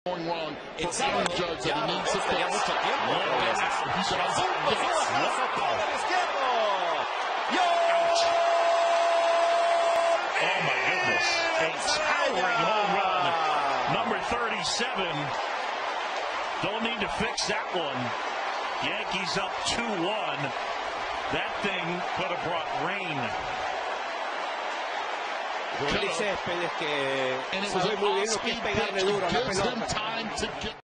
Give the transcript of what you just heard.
going wrong for Aaron Judge that he needs to fix. Oh my goodness. A towering home run. Number 37. Don't need to fix that one. Yankees up 2-1. That thing could have brought rain. Willy Céspedes, que sabe muy bien lo que es pegarle duro a la pelota.